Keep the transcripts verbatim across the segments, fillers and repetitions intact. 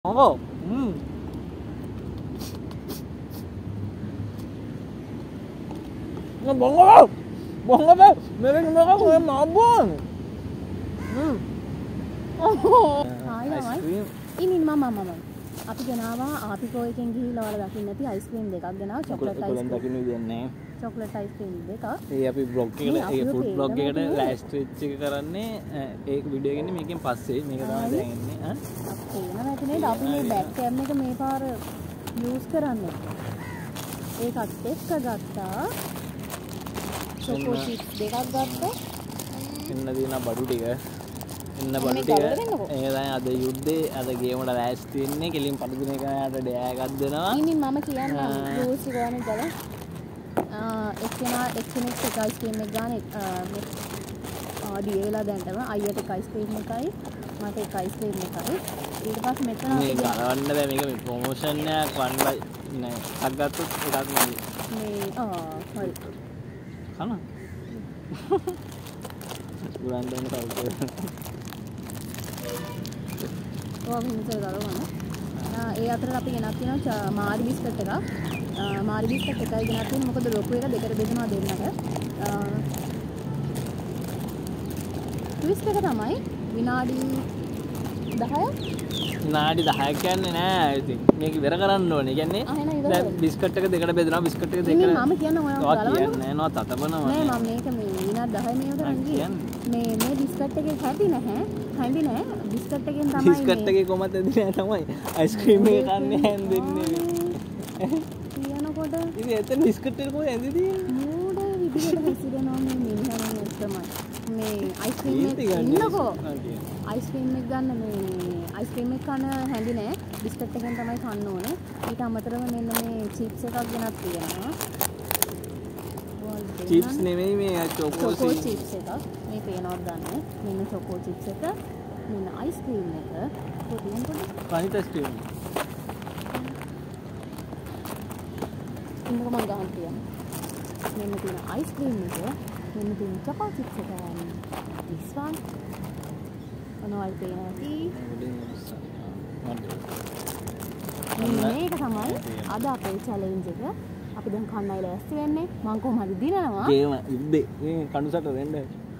Oh, hmm. Nggak bongol, bongol deh. Mereka mereka kayak mabon. Hmm. Oh. Ice ini mama mama. අපි ගෙනාවා ආපිකෝ එකෙන් ගිහිල්ලා ඔයාලා දකින්න නැති අයිස්ක්‍රීම් දෙකක් ගෙනාවා චොක්ලට් අයිස්ක්‍රීම්. ඔයාලා දකින්න විදියන්නේ. චොක්ලට් අයිස්ක්‍රීම් දෙකක්. ඒ අපි බ්ලොග් එකට ඒ ෆුඩ් බ්ලොග් එකට ලෑස්ට් වෙච්ච එක කරන්නේ ඒක වීඩියෝ එකනේ මේකෙන් පස්සේ මේක තමයි දැන් එන්නේ. ඈ. අපේ නැති නේද අපි මේ බෑක් කැම් එක මේ පාර යූස් කරන්නේ. ඒකත් එක්ක ගත්තා. චොකෝ චිප්ස් දෙකක් ගත්තා. එන්න දින බඩු ටික ඉන්න බඩු ටික ඒක තමයි අද යුද්ධේ අද ගේමට ලෑස්ති වෙන්නේ කෙලින් පඩු දින එක යාට ඩෑ එකක් දෙනවා ඉතින් මම කියන්නේ රෝස් ගානේ ගල ආ එක්කෙනා එක්කෙනෙක් එක අයිස්ක්‍රීම් එකක් ගන්න ආඩි වෙලා දැන්ටම අයියට එක අයිස්ක්‍රීම් එකයි මට එක අයිස්ක්‍රීම් එකයි ඊට පස්සේ මෙතන මේ ගලවන්න බෑ මේක මේ ප්‍රොමෝෂන් එකක් වන්ලයි නෑ එකක් ගත්තොත් එකක් නෙමෙයි මේ ආ හරි කන ගුවන් දෙන්න කවුද ඒ අතරට අපි ගෙනත් තියෙනවා මාරි බිස්කට් එකක්. මාරි බිස්කට් එකයි ගෙනත් තියෙන්නේ මොකද ලොකු එක දෙකට බෙදනවා දෙන්නට. ට්විස්ට් එක තමයි විනාඩි දහයක්. විනාඩි දහයක් කියන්නේ නෑ ඉතින්. මේක ඉවර කරන්න ඕනේ. කියන්නේ දැන් බිස්කට් එක දෙකට බෙදනවා බිස්කට් එක දෙකට. ඉතින් මම කියන්නේ ඔයාලා ගලවන්න. කියන්නේ නෑ නෝ තතපනවා. නෑ මම මේක මේ විනාඩි දහය මේව කරන්නේ. මේ මේ බිස්කට් එකේ හැටි නැහැ. හැඳි නෑ බිස්කට් එකෙන් තමයි බිස්කට් එකේ කොහමද දෙන්නේ නෑ තමයි අයිස්ක්‍රීම් එක කන්නේ හැන්දෙන්නේ කියනකොට ඉතින් එතන බිස්කට් එක කොහෙන්ද තියෙන්නේ මෝඩ විදිහට හැසිරෙනවා මේ මිනිහානේ තමයි මේ අයිස්ක්‍රීම් එක ඉන්නකෝ අයිස්ක්‍රීම් එක ගන්න මේ අයිස්ක්‍රීම් එක කන හැඳි නෑ බිස්කට් එකෙන් තමයි කන්න ඕනේ ඊට අමතරව මෙන්න මේ චිප්ස් එකක් ගෙනත් තියෙනවා චිප්ස් නෙමෙයි මේ චොකෝ චිප්ස් එකක් මේ පේනවත් ගන්න මෙන්න චොකෝ චිප්ස් එක මෙන්න අයිස්ක්‍රීම් එක පොඩියෙන් පොඩි කනිත අයිස්ක්‍රීම් ඉන්නක මම ගහන්න තියන්න මෙන්න තියෙන අයිස්ක්‍රීම් එක මෙන්න තියෙන චොකෝ චිප්ස් එක this one මොනවද පේනවද මේක තමයි අද අපේ චැලෙන්ජ් එක අපි දැන් කන්නයි ලෑස්ති වෙන්නේ මං කොහොම හරි දිනනවා ගේම ඉද්දේ මේ කණුසට වෙන්න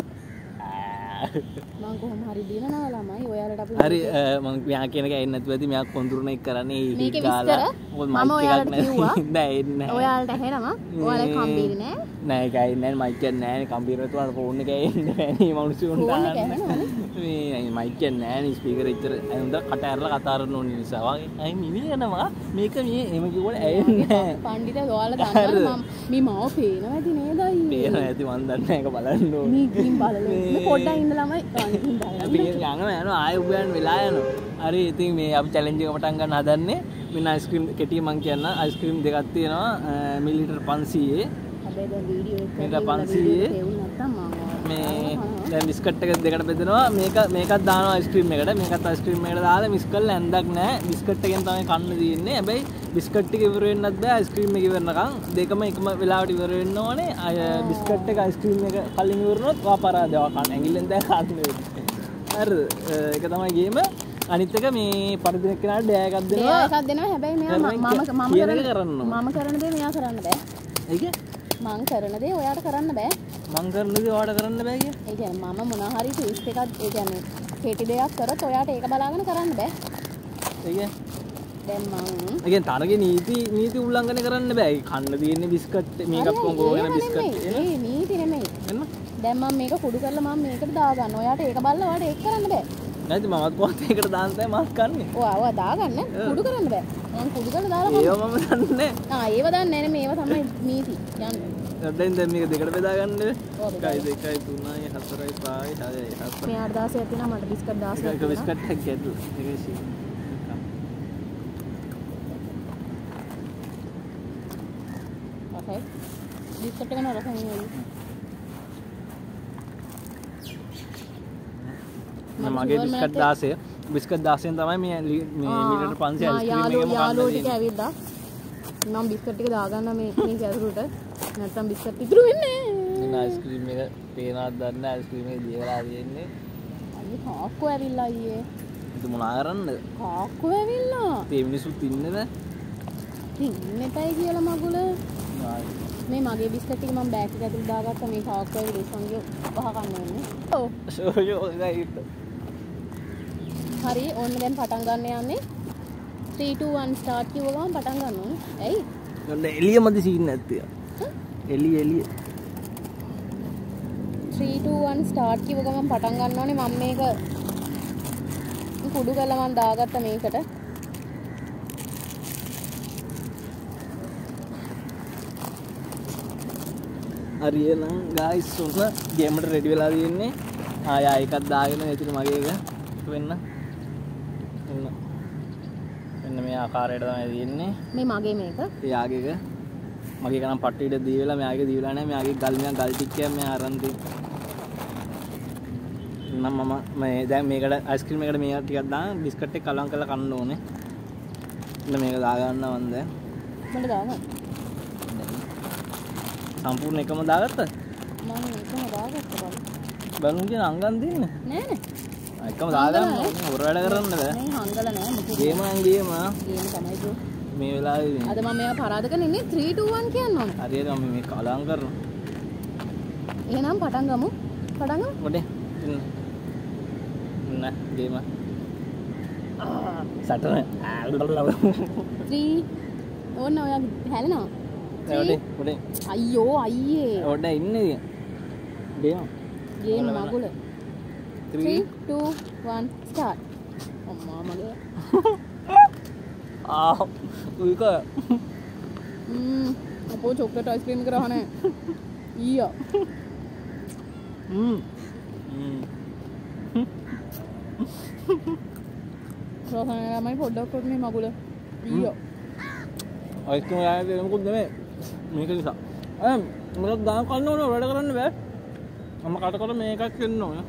මං කොහොම හරි දිනනවා ළමයි ඔයාලට අපි හරි මං මෙයා කියන එක ඇහෙන්නේ නැතුව ඇති මෙයා කොඳුරන එක කරන්නේ මේක විස්තර මම ඔයාලට කිව්වා නෑ එන්නේ ඔයාලට ඇහෙනවා ඔයාලා කම්බීරි නෑ නෑ ඒක ඇහෙන්නේ නෑ මයික් එක නෑනේ කම්බීරේ තුනට ෆෝන් එක ඇහෙන්නේ නෑනේ මේ මිනිස්සු උන්ට මේ මයික් එක නෑනේ ස්පීකර් එච්චර හොඳ කට ඇරලා කතා කරන ඕන නිසා වගේ අයි නිවියනවා මේක මේ එහෙම කිව්වොත් ඇහෙන්නේ නෑ පණ්ඩිත ඔයාලා දන්නවා මම මේ මාව පේනවා ඇති නේද අයියේ පේනවා ඇති මන් දන්නේ ඒක බලන්න ඕනේ මේ ගිහින් බලලා පොඩ්ඩක් ඉන්න ළමයි ගිහින් බලන්න අපි යනවා යනවා ආයෙ උඹයන් වෙලා යනවා හරි ඉතින් මේ අපි චැලෙන්ජ් එක පටන් ගන්න හදන්නේ මෙන්න අයිස්ක්‍රීම් කෙටිය මං කියන්න අයිස්ක්‍රීම් දෙකක් තියෙනවා මිලිලිටර් පන්සීයේ හැබැයි දැන් වීඩියෝ එක මේක පන්සීයේ නැත්තම් මම මේ දැන් බිස්කට් එක දෙකට බෙදනවා මේක මේකත් දානවා අයිස්ක්‍රීම් එකට මේකත් අයිස්ක්‍රීම් එකට දාලා මික්ස් කරලා ඇඳක් නැහැ බිස්කට් එකෙන් තමයි කන්න තියෙන්නේ හැබැයි බිස්කට් එක ඉවර වෙන්නත් බෑ අයිස්ක්‍රීම් එක ඉවරනකම් දෙකම එකම වෙලාවට ඉවර වෙන්න ඕනේ බිස්කට් එක අයිස්ක්‍රීම් එක කලින් ඉවරනොත් වාපරාදව කන්න ඇඟිල්ලෙන් දැන් කන්න වෙන්නේ හරිද ඒක තමයි ගේම අනිත් එක මේ පරිදින කෙනාට ඩෑ එකක් දෙනවා ඩෑ එකක් දෙනවා හැබැයි මෙයා මම මම මම කරන දේ මෙයා කරන්න බෑ ඒක මං කරන දේ ඔයාට කරන්න බෑ මං කරන දේ ඔයාට කරන්න බෑ කිය ඒ කියන්නේ මම මොනවා හරි ට්විස්ට් එකක් ඒ කියන්නේ කෙටි දෙයක් කරොත් ඔයාට ඒක බලාගෙන කරන්න බෑ ඒක දැන් මං ඒ කියන්නේ තරගේ නීති නීති උල්ලංඝනය කරන්න බෑ කන්න තියෙන්නේ බිස්කට් මේකත් කොංගෝගෙන බිස්කට් ඒ නීති නෙමෙයි එන්න දැන් මම මේක කුඩු කරලා මම මේකට දාගන්න ඔයාට ඒක බලලා ඔයාට ඒක කරන්න බෑ නැති මමත් කොහොමද ඒකට දාන්න තමයි මස් කන්නේ ඔය ඔය දාගන්න කුඩු කරන්න බෑ මම කුඩු කරලා දාලා ඒව මම දන්නේ ආ ඒව දන්නේ නැහැ මේව තමයි නීති යන්න දැන් දැන් මේක දෙකට බෙදා ගන්න එකයි දෙකයි තුනයි හතරයි පහයි හයයි හතයි මේ අට දහසක් තියෙනවා මට බිස්කට් දහසක් ඒක බිස්කට් එකක් ගැදු ඒකයි ඔකේ බිස්කට් එක නරක නෙවෙයි මගේ බිස්කට් දාසය බිස්කට් දාසයෙන් තමයි මේ මේ මීටර් පන්සිය අයිස්ක්‍රීම් එකම යාළුවෝ ටික ඇවිල්ලා මම බිස්කට් ටික දාගන්න මේ මේ කැසරුට නැත්තම් බිස්කට් ඉතුරු වෙන්නේ නෑ අයිස්ක්‍රීම් එක පේනවත් දන්නේ අයිස්ක්‍රීම් එක දියලා තියෙන්නේ අයියේ කාක්කෝ ඇවිල්ලා අයියේ itu මොනා කරන්නද? කාක්කෝ ඇවිල්ලා. මේ මිනිස්සුත් ඉන්නද? ඉන්න එපයි කියලා මගුල. මේ මගේ බිස්කට් ටික මම බෑග් එකට ඇතුළේ දාගත්තා මේ කාක්කෝ ඇවිල්ලා ඉස්සන්ගේ වහ කන්න ඕනේ. ඔව්. ෂෝයෝ ගයිට. හරි ඕන්න දැන් පටන් ගන්න යන්නේ. three two one start කිව්ව ගමන් පටන් ගන්න ඕනේ. ඇයි? ඔන්න එළියමද සීන් නැත්තේ. එළිය එළිය. three two one start කිව්ව ගමන් පටන් ගන්න ඕනේ. මම මේක කුඩු කරලා මම දාගත්තා මේකට. හරි එහෙනම් ගායිස් ඔන්න ගේමට රෙඩි වෙලා තියෙන්නේ. ආය ආය එකක් දාගෙන ඉතින් මගේ එක වෙන්න. එන්න. එන්න මේ ආකාරයට තමයි තියෙන්නේ. මේ මගේ මේක. එයාගේ එක. මගේ එක නම් පට්ටි ඉඩ දී වෙලා මෙයාගේ දීලා නැහැ. මෙයාගේ ගල් මෙයා ගල් ටිකක් මෙයා අරන් තියෙන්නේ. නම් මම මේ දැන් මේකට අයිස්ක්‍රීම් එකට මේක ටිකක් දාන බිස්කට් එක කලවම් කරලා කන්න ඕනේ. එන්න මේක දා ගන්නවා මම දැන්. මට දාන්න. සම්පූර්ණ එකම දාගත්තද? මම එකම දාගත්තා බලන්න. බලමු කියන අංගන් දෙන්නේ. නෑ නෑ. එකම දාගන්න හොර වැඩ කරන්න බෑ. මේ හංගල නෑ මොකද? ගේම නම් ගේම. ගේම තමයි බ්‍රෝ. මේ වෙලාවේ අද මම මේවා පරාද කරගෙන ඉන්නේ three two one කියන්න ඕනේ. හරියට මම මේ කලවම් කරනවා. එහෙනම් පටන් ගමු. පටන් ගමු. මොඩේ. ඉන්න. ඉන්න ගේම. සටන. three ඕන්න ඔයා හැලෙනවා. මොඩේ මොඩේ. අයියෝ අයියේ. ඔඩ ඉන්නේ. ගේම. ගේම මගුල. three three two one start. අම්මා මගේ. ආ උයික. ම්ම් අපෝ චොක්ලට් අයිස්ක්‍රීම් එක රහනේ. ඊයා. ම්ම්. ම්ම්. රහනේ ළමයි පොඩ්ඩක් කරන්නේ මගුල. ඊයා. අයිස්ක්‍රීම් ගානේ මොකද නෙමෙයි. මේක නිසා. අය මට දාන කන්න ඕන වැඩ කරන්න බෑ. මම කට කොට මේකක් වෙන්න ඕන.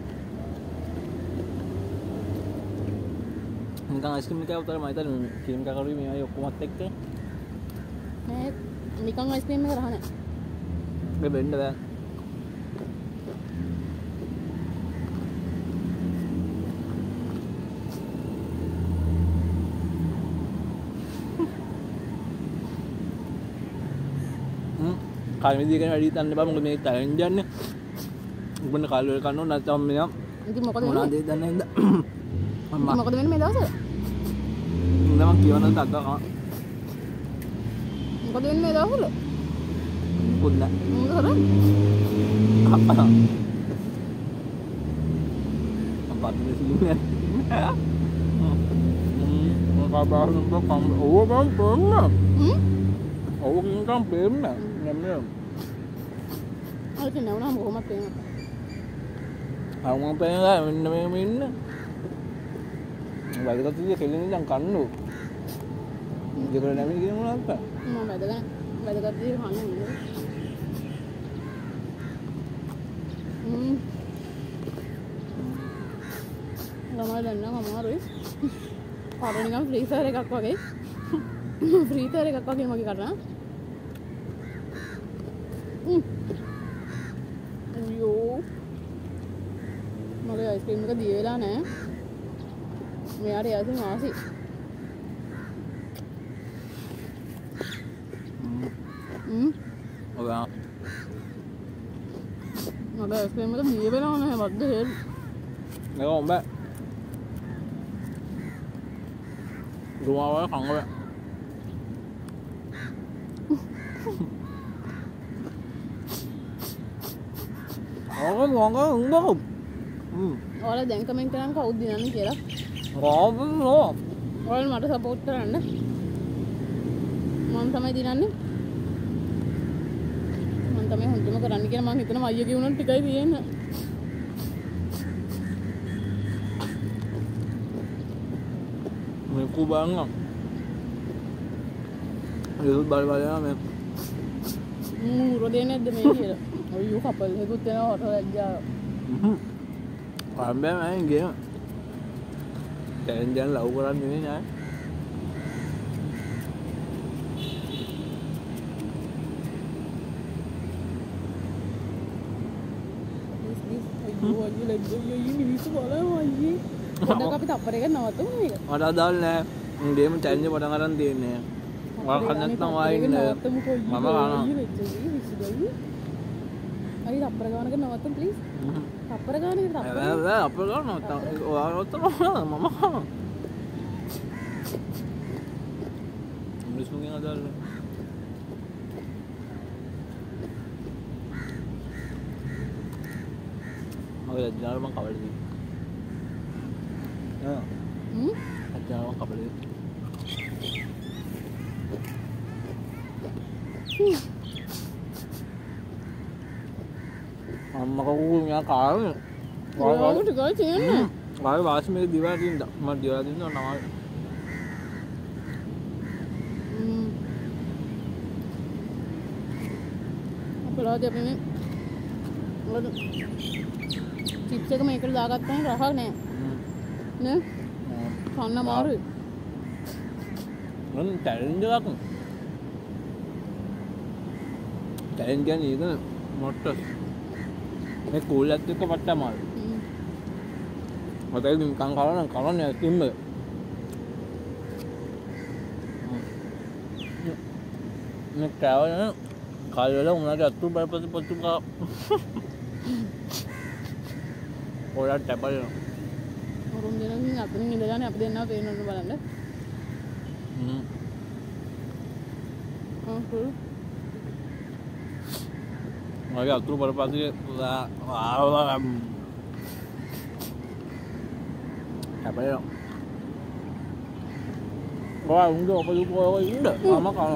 නිකන් අයිස්ක්‍රීම් එකක් උතර මම හිතන්නේ ක්‍රීම් එකක් කරුවේ මේ අය ඔක්කොමත් එක්ක. නෑ නිකන් අයිස්ක්‍රීම් එක රහනේ. මේ වෙන්න බෑ. කාලෙදී කියන වැඩි තන්න බෑ මොකද මේ ටැලෙන්ජ් යන්නේ උඹන කාල වල කන්න ඕන නැත්නම් මෙයා ඉතින් මොකද වෙන්නේ? මොනවද දන්නේ නැන්ද ඉතින් මොකද වෙන්නේ මේ දවස්වල? මම කියවනත් අක්කා මොකද වෙන්නේ මේ දවස්වල? මොකද මොකද කරන්නේ? අප්පා අප්පා දෙසින්නේ මම කාබාරුම් බම් ඕව බම් බම් හ්ම්? ඕව නිකන් පෙන්න නෑ අර කියන්නේ වුණාම කොහොමද පේන්නේ? අවුම පේනවා මෙන්න මේ ඉන්න වැඩකට ඉතින් කෙලින් ඉඳන් කන්නෝ දෙකල නැමෙයි කියන මොනවද මම වැඩගන වැඩගත් දේ කන්න නේද? හ්ම්. ළමයි දැන් නම් අමාරුයි. පාර නිකන් ෆ්‍රීසර් එකක් වගේ. ෆ්‍රීසර් එකක් වගේ මගේ කරා. හ්ම්. අයියෝ. මගේ අයිස්ක්‍රීම් එක දී වෙලා නැහැ. මෙයාට යසින් ආසි. හ්ම්. ඔයා මගේ අයිස්ක්‍රීම් එක දී වෙලා නැහැ වද්ද හේල්. මේක ඔබ ගුමාවල කංගව ඕක මොකද උඹ හ්ම් ඔයාලා දැන් කමෙන්ට් කරන් කවුද දිනන්නේ කියලා. රාබෝ ඔයාලා මට සපෝට් කරන්න. මම තමයි දිනන්නේ. මම තමයි හොඳටම කරන්න කියලා මම හිතනවා අයියා කියුණොත් ටිකයි තියෙන්නේ. මේ කුබංග ඒක බල බල යනවා මේ මූ රොදේ නැද්ද මේ කියලා. අයියෝ කපල් එකකුත් වෙනවා හොට ලැජ්ජාව. හ්ම් ආම්බෑ මම ගේම දැන් දැන් ලව් කරන්නේ නෙවෙයි නේ අයියෝ අයියෝ ලැජ්ජා අයියෝ මිනිස්සු බලනවා අයියේ. පොඩ්ඩක් අපි තප්පරයක නවත්තමු මේක. මට අදාළ නෑ. ගේම් චැලෙන්ජ් පටන් ගන්න තියෙන්නේ. ඔයාලා කන්න නැත්නම් ආයෙ ඉන්න. මම කනවා. අයි තප්පර ගානක නවත්තමු ප්ලීස්. තප්පර ගානක තප්පර. නෑ නෑ අපර ගාන නවත්තමු. ඔයාලා නවත්තමු මම කනවා. මිනිස්සුන්ගෙන් අදාළ නෑ. මගේ අජාර මං කවලද දී. ආ. හ්ම්. අජාර මං කවලද. අම්මා කවුරු මෙයා කාරේ. වාගාවට ගාලා තියෙන්නේ. වාගේ වාසි මේක දිවා දින්ද. මම දිවා දින්නවා නම. හ්ම්. අපලාද අපි මේ මොකද චිප්ස් එක මේකට දාගත්තාම රහක් නෑ. නේ? කන්න මාරුයි. මම චැලෙන්ජ් එකක්. චැලෙන්ජ් කියන්නේ ඒක මොට්ට. මේ කූල් එකත් එක්ක පට්ට අමාරුයි. හ්ම්. මතයි නිකන් කරන කරන්නේ ස්කිම් එක. මේ ට්‍රැවල් කාලේ වල උනාට අතුරු බලපති පොතු කා. ඔයාලට ටැබල් වරුන් දෙනින් අතනින් ඉඳලානේ අපි දෙන්නා පේනවද බලන්න. හ්ම්. ඔව්. මගේ අතුරු බලපති ටැබල් ඔයා උන්ගේ ඔපදු කොයි ඉන්න මම කනවා.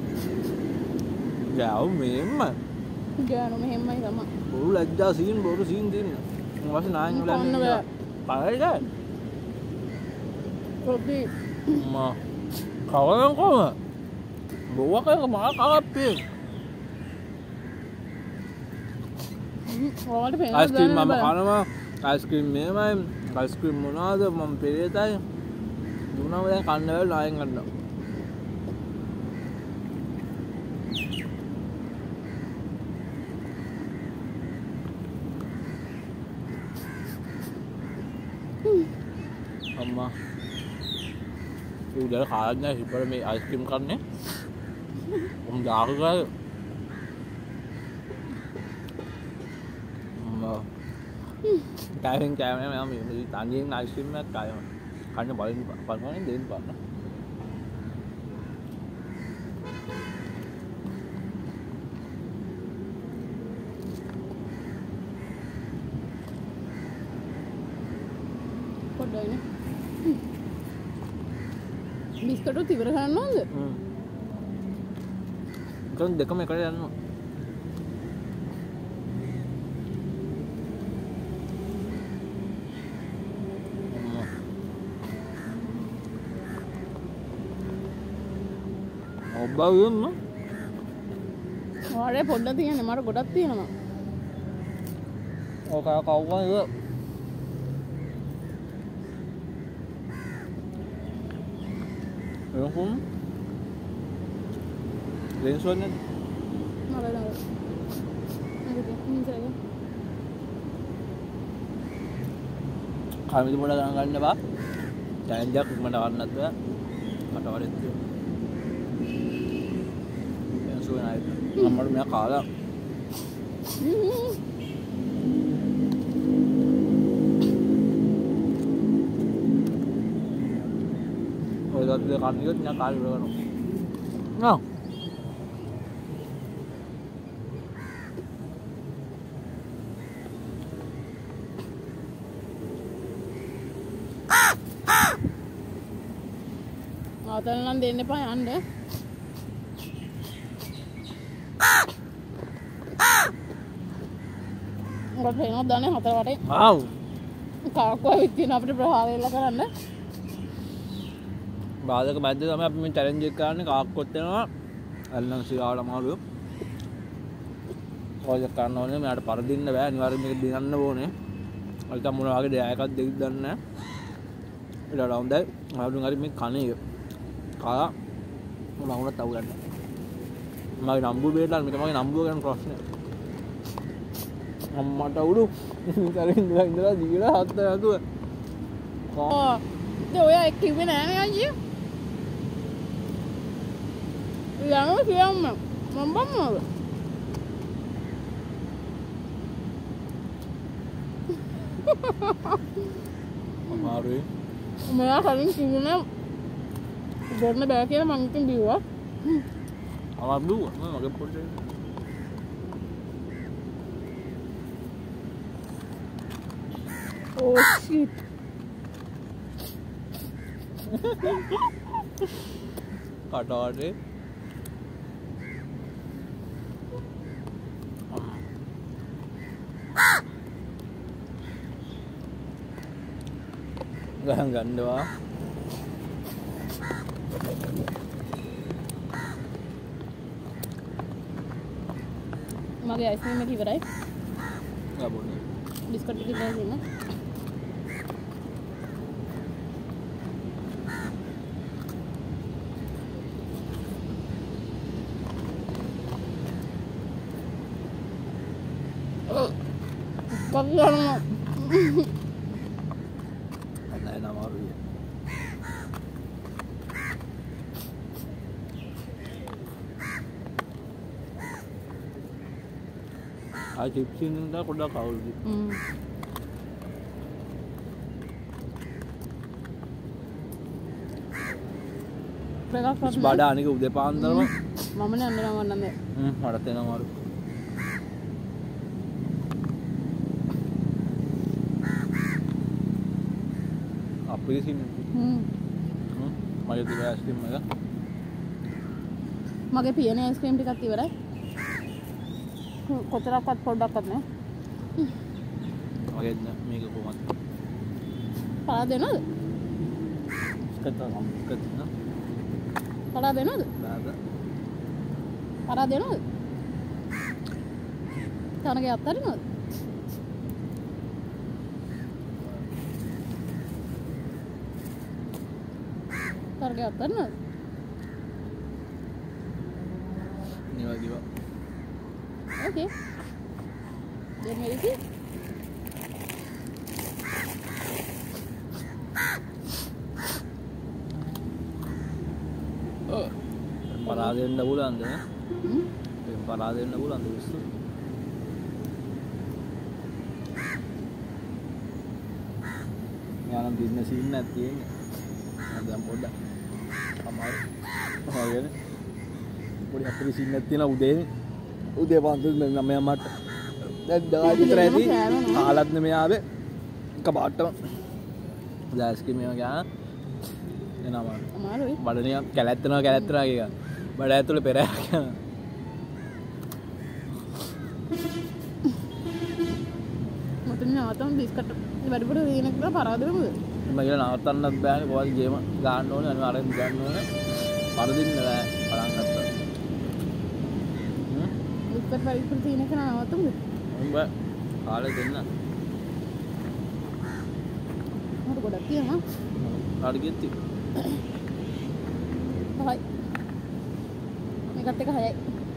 ගාව මෙහෙම ගානු මෙහෙමයි තමයි. බොරු ලැජ්ජා සීන් බොරු සීන් දෙන්න. ඊට පස්සේ නායන් වල කන්න බෑ. බලයිද? පොඩි මා කවරන් කොම බොවකක මා කවප්පේ. ඔයාලට පේනවද? අයිස්ක්‍රීම් මම කනවා. අයිස්ක්‍රීම් මෙහෙමයි. අයිස්ක්‍රීම් මොනවාද මම පෙරේතයි. දුනම දැන් කන්න වෙලාව නායන් ගන්නවා. අම්මා ඒ උදේ කාලා නැහැ ඉපර මේ අයිස්ක්‍රීම් කන්නේ උන් දාගා අම්මා කායෙන් කායෙන් මම මේ තනියෙන් අයිස්ක්‍රීම් එකක් කායම කන්න බලන්න බලන්න දෙන්න බලන්න පොඩ්ඩයිනේ. බිස්කට් ඉවර කරනවද? හ්ම්. කොන් දෙකම එකට යනවා. ඔබ්බාවෙන්න ඔයාලේ පොඩ්ඩක් තියෙන්නේ මට ගොඩක් තියෙනවා. ඔක කවුවා ඉව එහුම් ලෙන්ස් වන්නේ මල දාලා. නේද? ඉන්සයිද? කාමිද මොඩ ගණන් ගන්න බා. චැලෙන්ජ් එකක් මට වන්නත් බෑ. මට වරෙත් තියෙනවා. ලෙන්ස් වනේ ආයෙත්. මම මෙයා කාලා ඔය දත් දෙක කන්න ඉවත් නා කාලේ ඉවර කරනවා. නෝ. ආතල් නම් දෙන්න එපා යන්න. මොකද වෙනවද දන්නේ හතර වටේ. ආව්. කාක්කෝ විදින අපිට ප්‍රහාරයලා කරන්න. බාධක මැද්ද තමයි අපි මේ චැලෙන්ජ් එක කරන්නේ කාක්කොත් වෙනවා. අල්ලන් සිරාවට අමාරුයි. ප්‍රොජෙක්ට් කරන්න ඕනේ මෙයාට පරදින්න බෑ අනිවාර්යයෙන් මේක දිනන්න ඕනේ. අල්ට මොන වගේ දෙයක් දෙයක් දන්නේ නැහැ. ඊට හොඳයි. ආවුන් හරි මේ කණේ කාලා මම වුණත් අවුලන්නේ. මගේ නම්බුව බේරලා මේක මගේ නම්බුව ගන්න ප්‍රශ්නේ. අම්මට අවුරු ඉතින් ඉඳලා ඉඳලා දීලා හත් නැතුව ඕ ඒ ඔය කිව්වේ නෑනේ අයියේ. ළඟම කියන්න මම බම්මව. අමාරුයි. මෙයා කලින් කිව්වේ ගොන්න බෑ කියලා මං ඉතින් බිව්වා. අමාරු බිව්වා මම මගේ පොඩ්ඩේ. Oh shit. කටාඩේ ගහන් ගන්නවා මගේ අයිස්ක්‍රීම් එක ඉවරයි. ගබොන්නේ බිස්කට් ටික ඉවරයි තියෙනවා. Pagyan mo. Ay na maru. Ay chipsi nda koda kawuldi. Hmm. Is bada anika ude paandarම මම නේ අnder නවන්නන්නේ. හ්ම් මටත් එනවා මාරු. අපිරිසින් හ්ම්. හ්ම් මගේ තිබ්බ අයිස්ක්‍රීම් එක. මගේ පියන අයිස්ක්‍රීම් ටිකක් ඉවරයි. කොතරක්වත් පොඩ්ඩක්වත් නෑ. මගේ මේක කොහොමද? පාලා දෙනවද? කතා කතා පාලා දෙනවද? බාද. පාලා දෙනවද? තරගේ අත්තරිනවද? තරගේ අත්තරිනවද? නිවා දිවා. Okay. Then where is it? Oh. පරාදෙන්න පුළුවන්ද? Hmm? ඒ පරාදෙන්න පුළුවන්ද විශ්ව? යානම් බිස්නස් ඉන්න නැත් තියෙන්නේ. දැන් පොඩ්ඩක් අමාරු. හරියනේ. පොඩි අපේ සින්නක් තියෙන උදේනේ. උදේ පන්සල් මම මට දැන් දවල් විතර ඇති කාලත් නෙමෙයි ආවේ කපාටම ඩාස්කි මේව ගා එනවා අමාරුයි. බඩනිය කැලැත්තනවා කැලැත්තනවා කියනවා බඩ ඇතුලේ පෙරයක් යනවා මට නවත්තම බිස්කට් වැඩිපුර දිනන කියලා පරාදෙමුද? මම කියලා නවත්තන්නත් බෑනේ කොහොමද ගේම ගන්න ඕනේ අනිවාර්යෙන් අරන් ගන්න ඕනේ පරදින්න බෑ පටන් ගත්තා බිස්කට් වැඩිපුර දිනන එක නවත්තමුද? උඹ කාලේ දෙන්න මට ගොඩක් තියෙනවා. කාඩ් ගෙත්ති හයි මේකත් එක හයයි.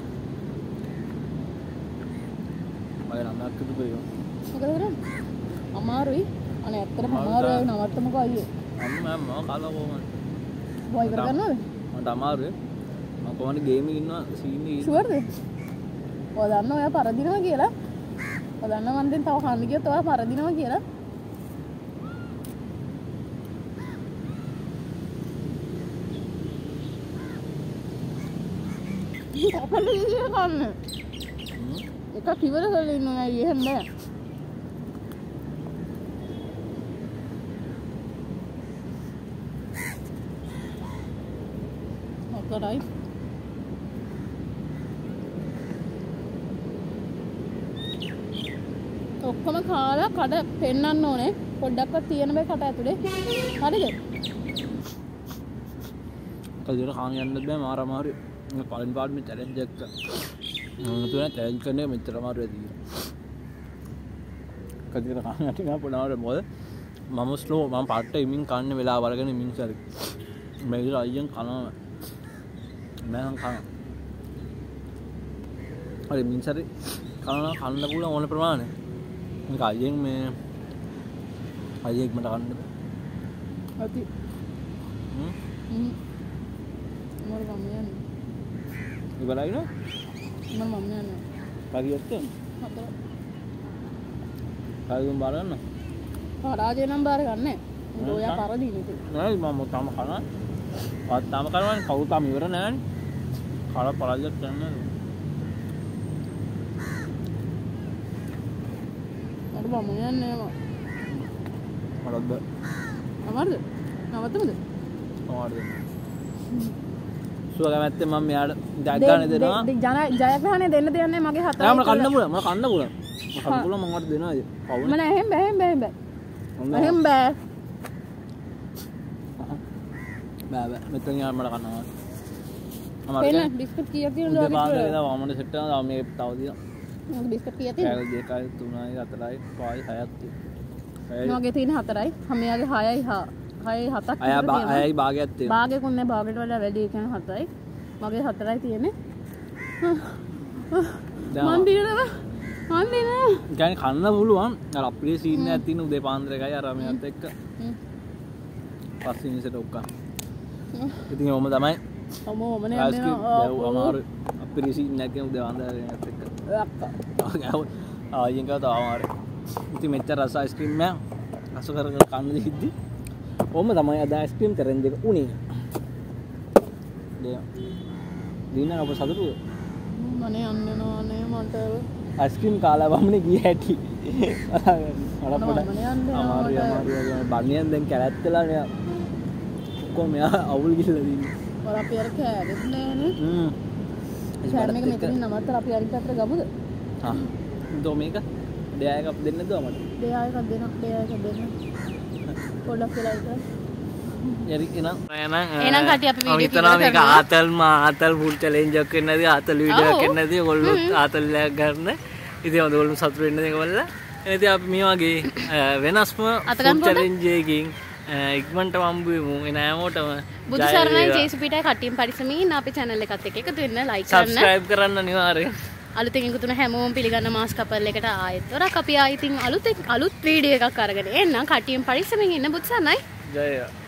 මගේ නමක් කිව්වේ මොකද කරන්නේ? අමාරුයි. අනේ ඇත්තටම අමාරුයි නවත්තමුකෝ අයියේ. අම්මා මම කාලා කොහොමද? බොයි කර ගන්නවද? මට අමාරුයි. මම කොහොමද ගේම් එකේ ඉන්නවා සීන් එකේ. ෂුවර්ද? ඔයා දන්නවා ඔයා පරදිනවා කියලා? ඔයා දන්නවා මන් දැන් තව කන්න ගියොත් ඔයා පරදිනවා කියලා? අපල ඉන්නේ කන්න. එක කිවර කරලා ඉන්නවා නෑ එහෙම නෑ. මොකටයි? ඔක්කොම කාලා කඩ පෙන්නන්න ඕනේ. පොඩ්ඩක්වත් තියෙන බෑ කට ඇතුලේ. හරිද? කල්දිර කාන් යන්නත් බෑ මාර අමාරුයි. මම පළවෙනි පාඩ මේ චැලෙන්ජ් එක මම තුන චැලෙන්ජ් කරන එක මෙච්චර අමාරු වෙදී. කල්දිර කාන් යන්න ගා පොඩාවට මොකද මම ස්ලෝ මම පාට ඉමින් කන්න වෙලාව වරගෙන ඉමින් සරි. මේක අයියෙන් කනවා. මම කනවා. හරි මින් සරි කනවා කන්න පුළුවන් ඕන ප්‍රමාණය. මේක අයියෙන් මේ අයියෙක් මට කන්න බෑ. ඇති හ්ම් හ්ම් මම මම යන්නේ ඉවරයි නෝ මම මම යන්නේ කගියත් හතර කගුම් බලන්න පරාජය නම් බාර ගන්න නෑ ඔයා පරදීන ඉතින් නෑ මම තාම කනවා වත් තාම කරවන්නේ කවුරු තාම ඉවර නෑනේ කල පරාජය කරන්න මට මම යන්නේ මටත් බෑ අමාරුද නවත්තමුද අමාරුද සුව කැමැත්තෙන් මම මෙයාට ජය ගන්න දෙනවා ජන ජයග්‍රහණය දෙන්න දෙන්නේ මගේ හතර නෑ මම කන්න පුළුවන් මම කන්න පුළුවන් මම කන්න පුළුවන් මම වට දෙනවා ඉතින් කවුද මම නෑ එහෙම බෑ එහෙම බෑ එහෙම බෑ එහෙම බෑ බෑ බෑ මෙතන යාර මට කන්නවා පේන බිස්කට් කීයක් තියෙනවද ඔයාලා පාන්දර දාලා වමන සෙට් කරනවා මේ තව දිනවා මගේ බිස්කට් කීයක් තියෙනවද කෑලි දෙකයි තුනයි හතරයි පහයි හයක් තියෙනවා මගේ තියෙන හතරයි හැමයාගේ හයයි හයයි හතක් අය අයයි භාගයක් තියෙනවා භාගයකුත් නෑ භාගයට වඩා වැඩි ඒ කියන්නේ හතයි මගේ හතරයි තියෙන්නේ මන් දිනනවා මන් දිනනවා කියන්නේ කන්න පුළුවන් අර අපේ සීන් එකක් තියෙන උදේ පාන්දර එකයි අර මෙයාත් එක්ක පස්සේ මිනිසට ඔක්කා ඉතින් ඔම තමයි ඔමෝමනේ යනවා අමාරු අපේ සීන් එකක් උදේ පාන්දර එකත් එක්ක ආයෙත් තව අමාරු ඉතින් මෙච්චර රස අයිස්ක්‍රීම් එක රස කර කර කන්න දෙද්දි ඔම තමයි අද අයිස්ක්‍රීම් තරෙන් දෙක උනේ දෙය දින අප සතුටුද මනේ යන්නනවානේ මට අයිස්ක්‍රීම් කාලා වමනේ ගිය හැටි මට පොඩ මනේ යන්න අමාරු අමාරු බණියන් දැන් කැරැත් වෙලා මෙයා කොහොම මෙයා අවුල් ගිහලා දින්නේ වල අපි අර කෑවෙත් නෑනේ හ්ම් ෂාර් මේක මෙතනින් නවත්තලා අපි අනිත් පැත්තට ගමුද හා දෝ මේක දෙයක් අප දෙන්නද මට දෙයක් දෙන්න දෙයක් දෙන්න පොඩ්ඩක් වෙලා ඉතල යරි එනම් එහෙනම් කටි අපි වීඩියෝ හිතනවා මේක ආතල් මා ආතල් ෆුල් චැලෙන්ජ් එකක් වෙන්නේ නැති ආතල් වීඩියෝ එකක් වෙන්නේ නැති ඔයගොල්ලෝ ආතල් එකක් ගන්න ඉතින් ඔයගොල්ලෝ සතුටු වෙන්න දෙකවල ඉතින් අපි මේ වගේ වෙනස්ම ෆුල් චැලෙන්ජ් එකකින් ඉක්මනට වම්බු වෙමු එන හැමෝටම බුදු සරණයි ජේසු පිටයි කට්ටියන් පරිස්සමින් අපේ channel එකත් එක්ක එකතු වෙන්න like කරන්න subscribe කරන්න අනිවාර්යෙන් අලුතෙන් එකතු වෙන හැමෝම පිළිගන්න මාස් කපල් එකට ආයෙත් වරක් අපි ආයෙත් අලුත් අලුත් වීඩියෝ එකක් අරගෙන එන්න කට්ටියන් පරිස්සමින් ඉන්න බුදු සරණයි ජය